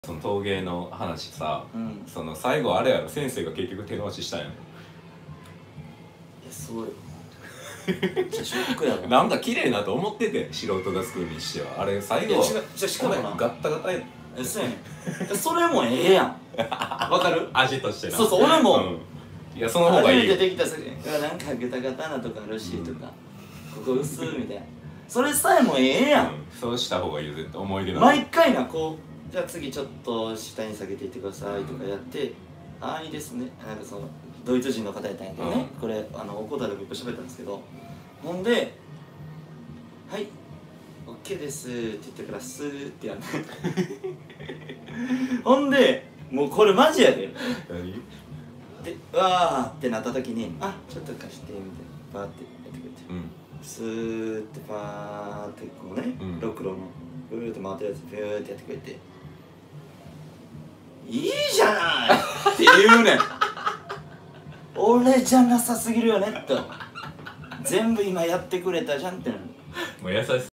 その陶芸の話さ、 うん、 その最後あれやろ、先生が結局手直ししたんやろ。 いやそうよショックやろなんか綺麗なと思ってて、素人が作るにしてはあれ最後しかもなガッタガタや。 そうやねんそれもええやんわかる味としてな。 そうそう俺も、 いやその方がいいよ。 初めてできた作品がなんかガタガタなとかあるしとか、ここ薄みたいなそれさえもええやん、 そうした方がいいよ絶対。思い出な毎回なこうじゃあ次ちょっと下に下げていってくださいとかやって、ああいいですね、なんかそのドイツ人の方やったんやけどね、これお答えでもいっぱい喋ったんですけど、ほんで「はい OK です」って言ってからスーってやんねほんでもうこれマジやで何でわーってなった時に「あちょっと貸して」みたいなバーってやってくれて、スーってパーってこうね、ろくろのブーって回ってるやつビューってやってくれて「いいじゃない!」って言うねん俺じゃなさすぎるよねと全部今やってくれたじゃんってなる。 もう優し